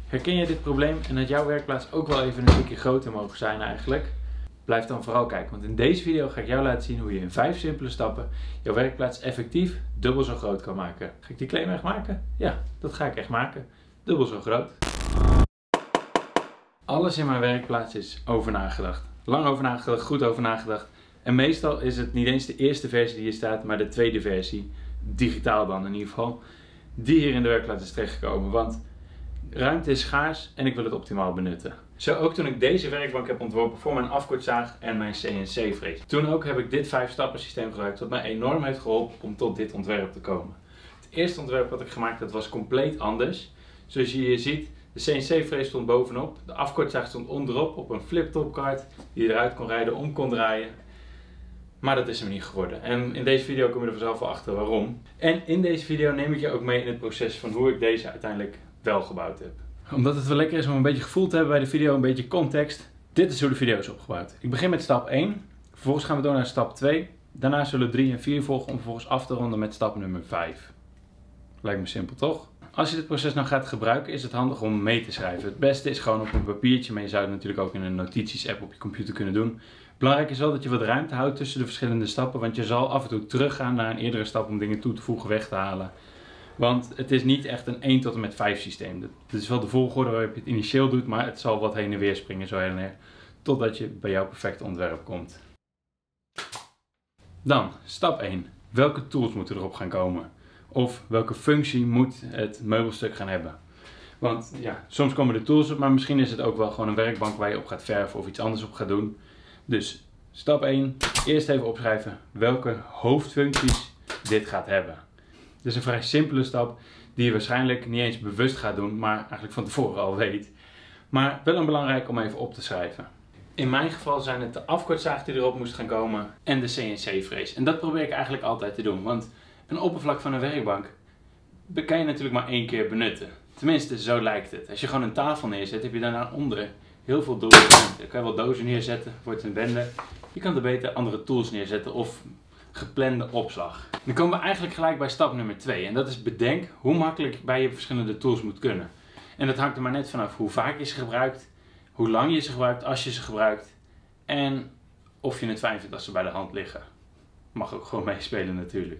Herken je dit probleem en had jouw werkplaats ook wel even een stukje groter mogen zijn eigenlijk? Blijf dan vooral kijken, want in deze video ga ik jou laten zien hoe je in 5 simpele stappen jouw werkplaats effectief dubbel zo groot kan maken. Ga ik die claim echt maken? Ja, dat ga ik echt maken. Dubbel zo groot. Alles in mijn werkplaats is over nagedacht. Lang over nagedacht, goed over nagedacht. En meestal is het niet eens de eerste versie die hier staat, maar de tweede versie, digitaal dan in ieder geval, die hier in de werkplaats is terechtgekomen. Want ruimte is schaars en ik wil het optimaal benutten. Zo ook toen ik deze werkbank heb ontworpen voor mijn afkortzaag en mijn CNC-frees. Toen ook heb ik dit 5-stappen systeem gebruikt wat mij enorm heeft geholpen om tot dit ontwerp te komen. Het eerste ontwerp wat ik gemaakt had was compleet anders. Zoals je hier ziet, de CNC-frees stond bovenop, de afkortzaag stond onderop op een flip-top kaart die je eruit kon rijden, om kon draaien. Maar dat is hem niet geworden. En in deze video kom je er vanzelf wel achter waarom. En in deze video neem ik je ook mee in het proces van hoe ik deze uiteindelijk wel gebouwd heb. Omdat het wel lekker is om een beetje gevoel te hebben bij de video, een beetje context. Dit is hoe de video is opgebouwd. Ik begin met stap 1. Vervolgens gaan we door naar stap 2. Daarna zullen 3 en 4 volgen om vervolgens af te ronden met stap nummer 5. Lijkt me simpel, toch? Als je dit proces nou gaat gebruiken, is het handig om mee te schrijven. Het beste is gewoon op een papiertje, maar je zou het natuurlijk ook in een notities-app op je computer kunnen doen. Belangrijk is wel dat je wat ruimte houdt tussen de verschillende stappen, want je zal af en toe teruggaan naar een eerdere stap om dingen toe te voegen, weg te halen. Want het is niet echt een 1 tot en met 5 systeem. Dit is wel de volgorde waarop je het initieel doet, maar het zal wat heen en weer springen zo heen en weer, totdat je bij jouw perfecte ontwerp komt. Dan, stap 1. Welke tools moeten erop gaan komen? Of welke functie moet het meubelstuk gaan hebben? Want ja, soms komen de tools op, maar misschien is het ook wel gewoon een werkbank waar je op gaat verven of iets anders op gaat doen. Dus stap 1, eerst even opschrijven welke hoofdfuncties dit gaat hebben. Dit is een vrij simpele stap die je waarschijnlijk niet eens bewust gaat doen, maar eigenlijk van tevoren al weet. Maar wel een belangrijk om even op te schrijven. In mijn geval zijn het de afkortzaag die erop moest gaan komen en de CNC-frees. En dat probeer ik eigenlijk altijd te doen, want een oppervlak van een werkbank kan je natuurlijk maar 1 keer benutten. Tenminste, zo lijkt het. Als je gewoon een tafel neerzet, heb je daaronder heel veel dozen. Dan kan je wel dozen neerzetten, wordt een bende. Je kan er beter andere tools neerzetten of geplande opslag. Dan komen we eigenlijk gelijk bij stap nummer 2. En dat is bedenk hoe makkelijk bij je verschillende tools moet kunnen. En dat hangt er maar net vanaf hoe vaak je ze gebruikt, hoe lang je ze gebruikt als je ze gebruikt. En of je het fijn vindt als ze bij de hand liggen. Mag ook gewoon meespelen natuurlijk.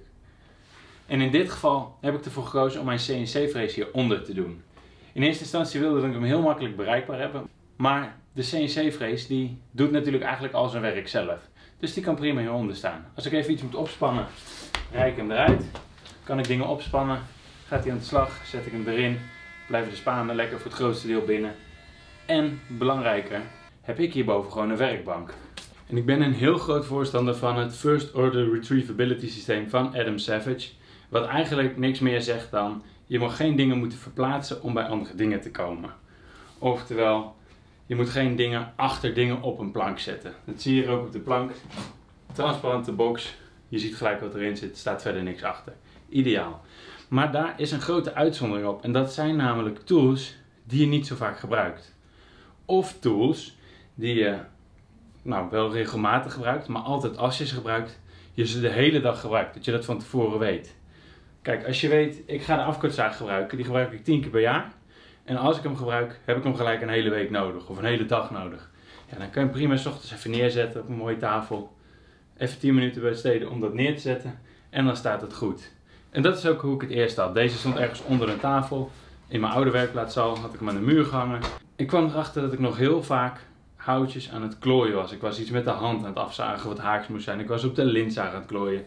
En in dit geval heb ik ervoor gekozen om mijn CNC-frees hieronder te doen. In eerste instantie wilde ik hem heel makkelijk bereikbaar hebben. Maar de CNC-frees die doet natuurlijk eigenlijk al zijn werk zelf. Dus die kan prima hieronder staan. Als ik even iets moet opspannen, rijd ik hem eruit. Kan ik dingen opspannen, gaat hij aan de slag, zet ik hem erin. Blijven de spanen lekker voor het grootste deel binnen. En belangrijker, heb ik hierboven gewoon een werkbank. En ik ben een heel groot voorstander van het First Order Retrievability systeem van Adam Savage. Wat eigenlijk niks meer zegt dan, je mag geen dingen moeten verplaatsen om bij andere dingen te komen. Oftewel, je moet geen dingen achter dingen op een plank zetten. Dat zie je hier ook op de plank. Transparante box. Je ziet gelijk wat erin zit. Er staat verder niks achter. Ideaal. Maar daar is een grote uitzondering op. En dat zijn namelijk tools die je niet zo vaak gebruikt. Of tools die je wel regelmatig gebruikt. Maar altijd als je ze gebruikt, je ze de hele dag gebruikt. Dat je dat van tevoren weet. Kijk, als je weet, ik ga de afkortzaag gebruiken. Die gebruik ik 10 keer per jaar. En als ik hem gebruik, heb ik hem gelijk een hele week nodig of een hele dag nodig. Ja, dan kan je hem prima 's ochtends even neerzetten op een mooie tafel. Even 10 minuten besteden om dat neer te zetten en dan staat het goed. En dat is ook hoe ik het eerst had. Deze stond ergens onder een tafel. In mijn oude werkplaatszal had ik hem aan de muur gehangen. Ik kwam erachter dat ik nog heel vaak houtjes aan het klooien was. Ik was iets met de hand aan het afzagen wat haaks moest zijn. Ik was op de lintzaag aan het klooien.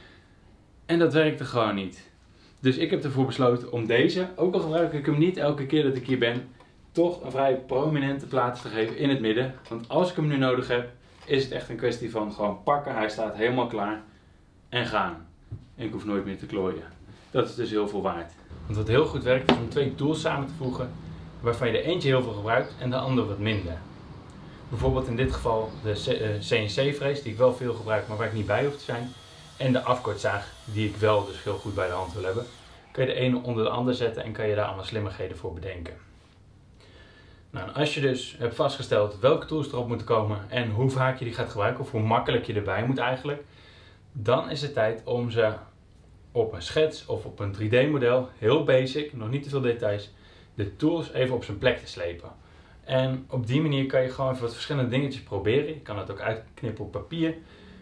En dat werkte gewoon niet. Dus ik heb ervoor besloten om deze, ook al gebruik ik hem niet elke keer dat ik hier ben, toch een vrij prominente plaats te geven in het midden. Want als ik hem nu nodig heb, is het echt een kwestie van gewoon pakken. Hij staat helemaal klaar en gaan. En ik hoef nooit meer te klooien. Dat is dus heel veel waard. Want wat heel goed werkt is om 2 tools samen te voegen, waarvan je de eentje heel veel gebruikt en de andere wat minder. Bijvoorbeeld in dit geval de CNC-frees, die ik wel veel gebruik, maar waar ik niet bij hoef te zijn. En de afkortzaag, die ik wel dus heel goed bij de hand wil hebben. Kan je de ene onder de ander zetten en kan je daar allemaal slimmigheden voor bedenken. Nou, als je dus hebt vastgesteld welke tools erop moeten komen en hoe vaak je die gaat gebruiken, of hoe makkelijk je erbij moet eigenlijk, dan is het tijd om ze op een schets of op een 3D model, heel basic, nog niet te veel details, de tools even op zijn plek te slepen. En op die manier kan je gewoon even wat verschillende dingetjes proberen. Je kan het ook uitknippen op papier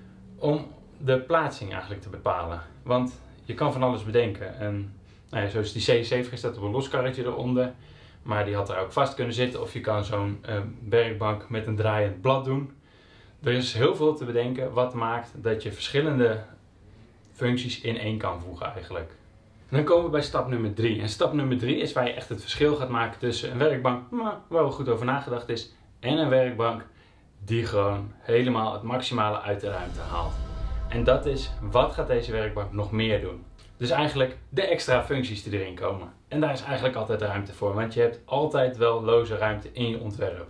om de plaatsing eigenlijk te bepalen. Want je kan van alles bedenken. En nou ja, zoals die CNC-frees staat op een los karretje eronder. Maar die had er ook vast kunnen zitten. Of je kan zo'n werkbank met een draaiend blad doen. Er is heel veel te bedenken wat maakt dat je verschillende functies in één kan voegen eigenlijk. En dan komen we bij stap nummer 3. En stap nummer 3 is waar je echt het verschil gaat maken tussen een werkbank waar wel goed over nagedacht is en een werkbank die gewoon helemaal het maximale uit de ruimte haalt. En dat is, wat gaat deze werkbank nog meer doen? Dus eigenlijk de extra functies die erin komen. En daar is eigenlijk altijd ruimte voor, want je hebt altijd wel loze ruimte in je ontwerp.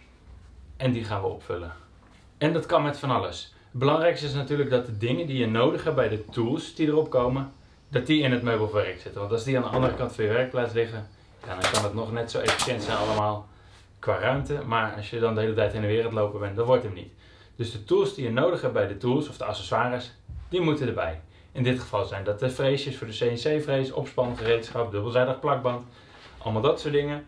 En die gaan we opvullen. En dat kan met van alles. Het belangrijkste is natuurlijk dat de dingen die je nodig hebt bij de tools die erop komen, dat die in het meubelwerk zitten. Want als die aan de andere kant van je werkplaats liggen, ja, dan kan het nog net zo efficiënt zijn allemaal qua ruimte. Maar als je dan de hele tijd heen en weer aan het lopen bent, dan wordt het hem niet. Dus de tools die je nodig hebt bij de tools, of de accessoires, die moeten erbij. In dit geval zijn dat de freesjes voor de CNC-frees, opspangereedschap, dubbelzijdig plakband, allemaal dat soort dingen.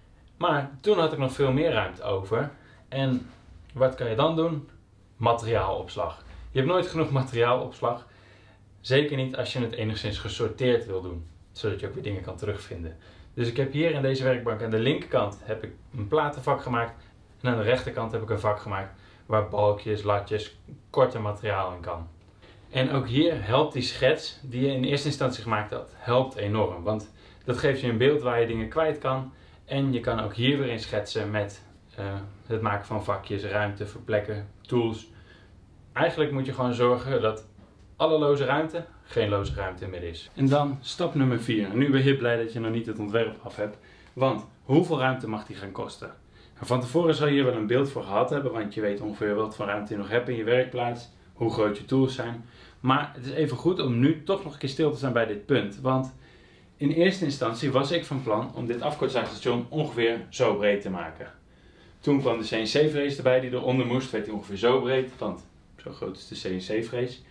Maar toen had ik nog veel meer ruimte over. En wat kan je dan doen? Materiaalopslag. Je hebt nooit genoeg materiaalopslag. Zeker niet als je het enigszins gesorteerd wil doen. Zodat je ook weer dingen kan terugvinden. Dus ik heb hier in deze werkbank aan de linkerkant heb ik een platenvak gemaakt. En aan de rechterkant heb ik een vak gemaakt waar balkjes, latjes, korte materiaal in kan. En ook hier helpt die schets die je in eerste instantie gemaakt had, helpt enorm. Want dat geeft je een beeld waar je dingen kwijt kan. En je kan ook hier weer in schetsen met het maken van vakjes, ruimte, verplekken, tools. Eigenlijk moet je gewoon zorgen dat alle loze ruimte geen loze ruimte meer is. En dan stap nummer 4. En nu ben je blij dat je nog niet het ontwerp af hebt. Want hoeveel ruimte mag die gaan kosten? En van tevoren zal je hier wel een beeld voor gehad hebben. Want je weet ongeveer wat voor ruimte je nog hebt in je werkplaats. Hoe groot je tools zijn. Maar het is even goed om nu toch nog een keer stil te staan bij dit punt. Want in eerste instantie was ik van plan om dit afkortzaagstation ongeveer zo breed te maken. Toen kwam de CNC-frees erbij die eronder moest. Werd die ongeveer zo breed. Want zo groot is de CNC-frees.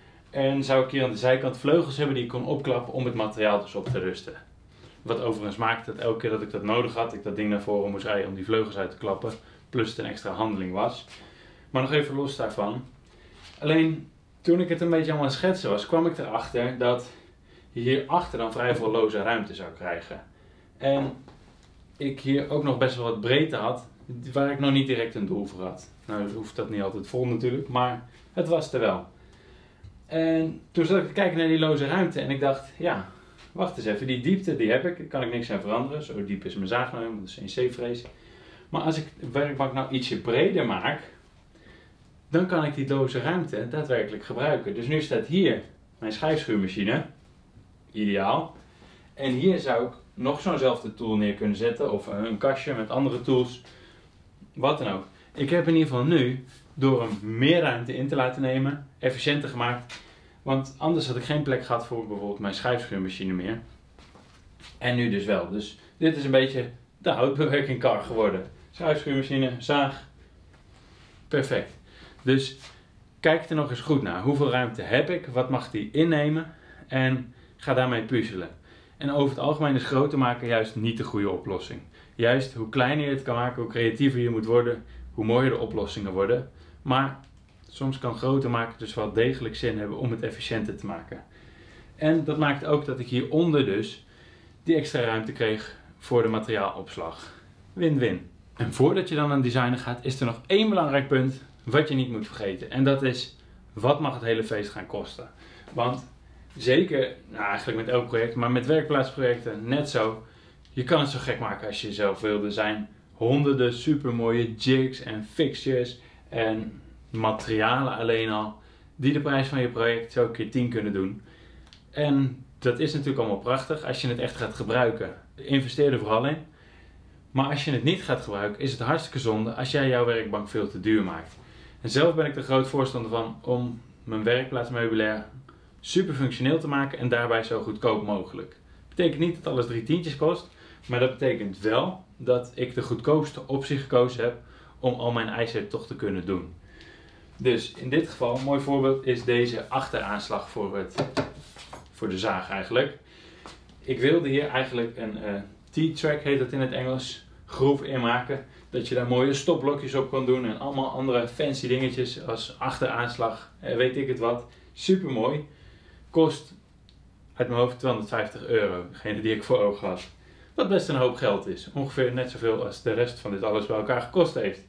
En zou ik hier aan de zijkant vleugels hebben die ik kon opklappen om het materiaal dus op te rusten. Wat overigens maakte dat elke keer dat ik dat nodig had, ik dat ding naar voren moest rijden om die vleugels uit te klappen. Plus het een extra handeling was. Maar nog even los daarvan. Alleen toen ik het een beetje allemaal aan het schetsen was, kwam ik erachter dat je hierachter dan vrij veel loze ruimte zou krijgen. En ik hier ook nog best wel wat breedte had, waar ik nog niet direct een doel voor had. Nou hoeft dat niet altijd vol natuurlijk, maar het was er wel. En toen zat ik te kijken naar die loze ruimte en ik dacht, ja, wacht eens even, die diepte die heb ik, daar kan ik niks aan veranderen. Zo diep is mijn zaag nou helemaal, de CNC-frees. Maar als ik de werkbank nou ietsje breder maak, dan kan ik die loze ruimte daadwerkelijk gebruiken. Dus nu staat hier mijn schijfschuurmachine, ideaal. En hier zou ik nog zo'nzelfde tool neer kunnen zetten of een kastje met andere tools, wat dan ook. Ik heb in ieder geval nu, door hem meer ruimte in te laten nemen, efficiënter gemaakt. Want anders had ik geen plek gehad voor bijvoorbeeld mijn schijfschuurmachine meer. En nu dus wel. Dus dit is een beetje de houtbewerking kar geworden. Schijfschuurmachine, zaag. Perfect. Dus kijk er nog eens goed naar. Hoeveel ruimte heb ik? Wat mag die innemen? En ga daarmee puzzelen. En over het algemeen is groter maken juist niet de goede oplossing. Juist hoe kleiner je het kan maken, hoe creatiever je moet worden, hoe mooier de oplossingen worden. Maar soms kan groter maken dus wel degelijk zin hebben om het efficiënter te maken. En dat maakt ook dat ik hieronder dus die extra ruimte kreeg voor de materiaalopslag. Win-win. En voordat je dan aan designen gaat, is er nog één belangrijk punt wat je niet moet vergeten. En dat is, wat mag het hele feest gaan kosten? Want zeker, nou eigenlijk met elk project, maar met werkplaatsprojecten net zo. Je kan het zo gek maken als je zelf wil. Er zijn honderden supermooie jigs en fixtures en materialen alleen al die de prijs van je project zo keer 10 kunnen doen. En dat is natuurlijk allemaal prachtig als je het echt gaat gebruiken. Investeer er vooral in. Maar als je het niet gaat gebruiken, is het hartstikke zonde als jij jouw werkbank veel te duur maakt. En zelf ben ik er groot voorstander van om mijn werkplaatsmeubilair super functioneel te maken en daarbij zo goedkoop mogelijk. Dat betekent niet dat alles 3 tientjes kost, maar dat betekent wel dat ik de goedkoopste optie gekozen heb om al mijn eisen toch te kunnen doen. Dus in dit geval, een mooi voorbeeld is deze achteraanslag voor de zaag eigenlijk. Ik wilde hier eigenlijk een T-track heet dat in het Engels. Groef inmaken. Dat je daar mooie stopblokjes op kan doen en allemaal andere fancy dingetjes als achteraanslag, weet ik het wat. Super mooi. Kost uit mijn hoofd €250. Degene die ik voor ogen had. Wat best een hoop geld is. Ongeveer net zoveel als de rest van dit alles bij elkaar gekost heeft.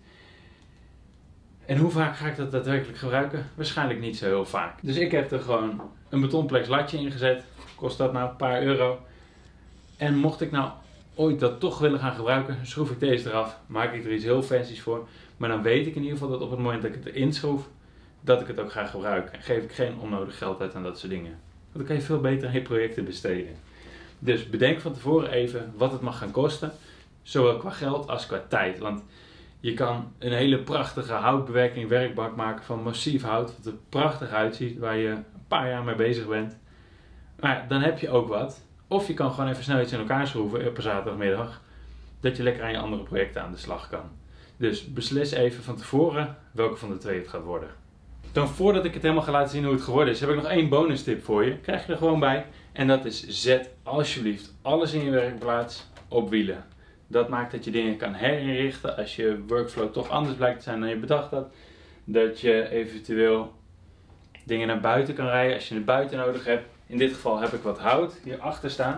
En hoe vaak ga ik dat daadwerkelijk gebruiken? Waarschijnlijk niet zo heel vaak. Dus ik heb er gewoon een betonplex latje in gezet. Kost dat nou een paar euro. En mocht ik nou ooit dat toch willen gaan gebruiken, schroef ik deze eraf. Maak ik er iets heel fancy's voor. Maar dan weet ik in ieder geval dat op het moment dat ik het erin schroef, dat ik het ook ga gebruiken. En geef ik geen onnodig geld uit aan dat soort dingen. Want dan kan je veel beter aan je projecten besteden. Dus bedenk van tevoren even wat het mag gaan kosten. Zowel qua geld als qua tijd. Want je kan een hele prachtige houtbewerking werkbank maken van massief hout. Wat er prachtig uitziet. Waar je een paar jaar mee bezig bent. Maar dan heb je ook wat. Of je kan gewoon even snel iets in elkaar schroeven op een zaterdagmiddag. Dat je lekker aan je andere projecten aan de slag kan. Dus beslis even van tevoren welke van de twee het gaat worden. Dan voordat ik het helemaal ga laten zien hoe het geworden is, heb ik nog één bonus tip voor je. Krijg je er gewoon bij. En dat is: zet alsjeblieft alles in je werkplaats op wielen. Dat maakt dat je dingen kan herinrichten als je workflow toch anders blijkt te zijn dan je bedacht had. Dat je eventueel dingen naar buiten kan rijden als je het buiten nodig hebt. In dit geval heb ik wat hout hierachter staan.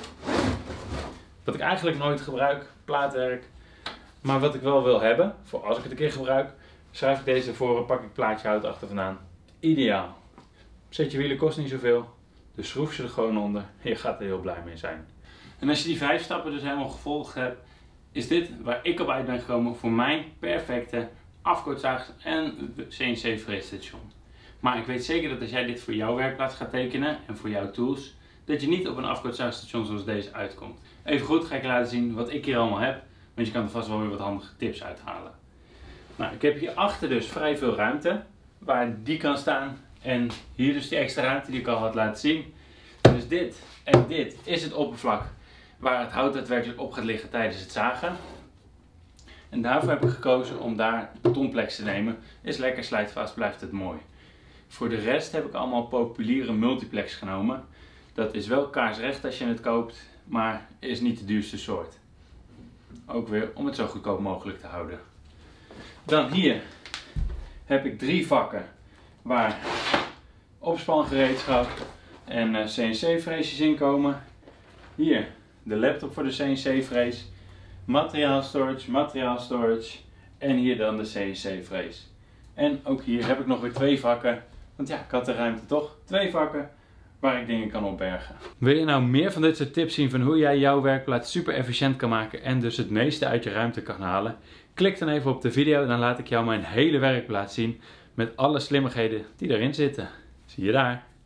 Wat ik eigenlijk nooit gebruik, plaatwerk. Maar wat ik wel wil hebben, voor als ik het een keer gebruik, schrijf ik deze ervoor, pak ik een plaatje hout achter vandaan. Ideaal. Zet je wielen kost niet zoveel, dus schroef ze er gewoon onder en je gaat er heel blij mee zijn. En als je die 5 stappen dus helemaal gevolgd hebt, is dit waar ik op uit ben gekomen voor mijn perfecte afkortzaag en CNC-freesstation. Maar ik weet zeker dat als jij dit voor jouw werkplaats gaat tekenen en voor jouw tools, dat je niet op een afkortzaagstation zoals deze uitkomt. Even goed ga ik je laten zien wat ik hier allemaal heb, want je kan er vast wel weer wat handige tips uithalen. Nou, ik heb hierachter dus vrij veel ruimte, waar die kan staan. En hier dus die extra ruimte die ik al had laten zien. Dus dit en dit is het oppervlak waar het hout daadwerkelijk op gaat liggen tijdens het zagen. En daarvoor heb ik gekozen om daar betonplex te nemen. Is lekker slijtvast, blijft het mooi. Voor de rest heb ik allemaal populiere multiplex genomen. Dat is wel kaarsrecht als je het koopt, maar is niet de duurste soort. Ook weer om het zo goedkoop mogelijk te houden. Dan hier heb ik 3 vakken waar opspangereedschap en CNC-freesjes in komen. Hier de laptop voor de CNC-frees, materiaal storage en hier dan de CNC-frees. En ook hier heb ik nog weer 2 vakken, want ja, ik had de ruimte toch. 2 vakken waar ik dingen kan opbergen. Wil je nou meer van dit soort tips zien van hoe jij jouw werkplaats super efficiënt kan maken en dus het meeste uit je ruimte kan halen? Klik dan even op de video en dan laat ik jou mijn hele werkplaats zien met alle slimmigheden die erin zitten. Zie je daar.